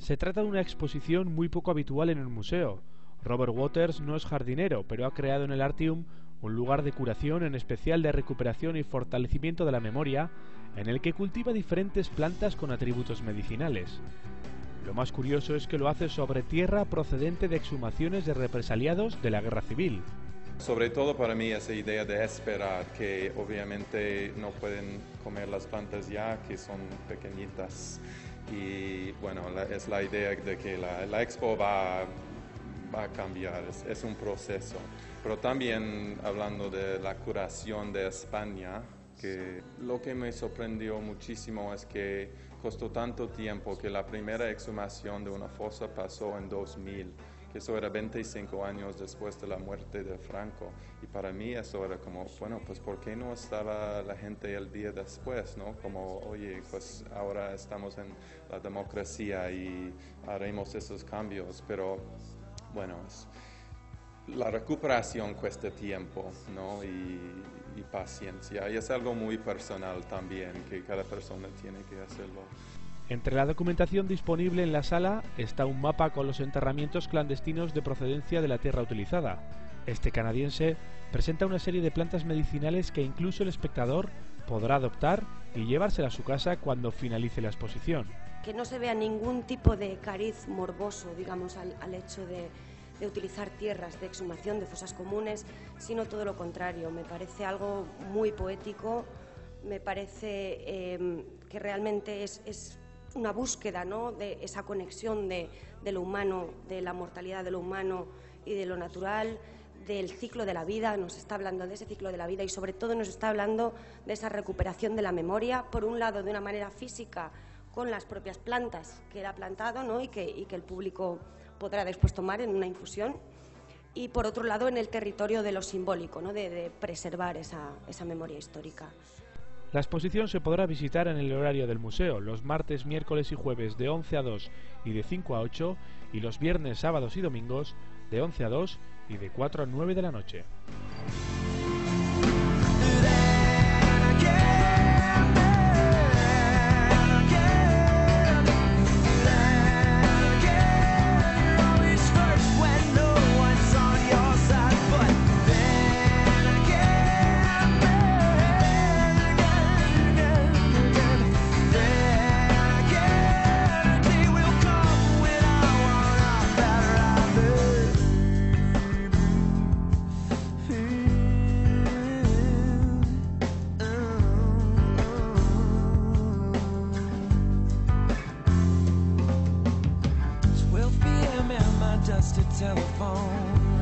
Se trata de una exposición muy poco habitual en un museo. Robert Waters no es jardinero, pero ha creado en el Artium un lugar de curación, en especial de recuperación y fortalecimiento de la memoria, en el que cultiva diferentes plantas con atributos medicinales. Lo más curioso es que lo hace sobre tierra procedente de exhumaciones de represaliados de la Guerra Civil. Sobre todo para mí esa idea de esperar, que obviamente no pueden comer las plantas ya, que son pequeñitas. Y bueno, es la idea de que la expo va a cambiar, es un proceso. Pero también hablando de la curación de España, que lo que me sorprendió muchísimo es que costó tanto tiempo, que la primera exhumación de una fosa pasó en 2000, que eso era 25 años después de la muerte de Franco. Y para mí eso era como, bueno, pues ¿por qué no estaba la gente el día después, no? Como, oye, pues ahora estamos en la democracia y haremos esos cambios, pero bueno, la recuperación cuesta tiempo, ¿no? Y paciencia, y es algo muy personal también, que cada persona tiene que hacerlo. Entre la documentación disponible en la sala está un mapa con los enterramientos clandestinos de procedencia de la tierra utilizada. Este canadiense presenta una serie de plantas medicinales que incluso el espectador podrá adoptar y llevársela a su casa cuando finalice la exposición. Que no se vea ningún tipo de cariz morboso, digamos, al hecho de utilizar tierras de exhumación de fosas comunes, sino todo lo contrario. Me parece algo muy poético, me parece que realmente es una búsqueda, ¿no?, de esa conexión de lo humano, de la mortalidad de lo humano y de lo natural, del ciclo de la vida. Nos está hablando de ese ciclo de la vida y sobre todo nos está hablando de esa recuperación de la memoria, por un lado de una manera física con las propias plantas que él ha plantado, ¿no?, y que el público podrá después tomar en una infusión, y por otro lado en el territorio de lo simbólico, ¿no?, de preservar esa memoria histórica. La exposición se podrá visitar en el horario del museo, los martes, miércoles y jueves de 11 a 2 y de 5 a 8, y los viernes, sábados y domingos de 11 a 2 y de 4 a 9 de la noche. Telephone